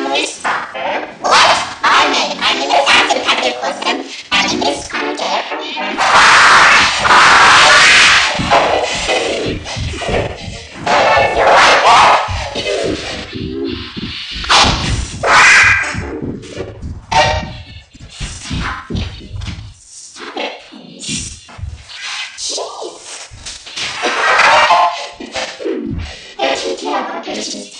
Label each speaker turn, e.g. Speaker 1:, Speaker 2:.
Speaker 1: English software. What? My name is Anthony Patrick Wilson. My name is Jeez.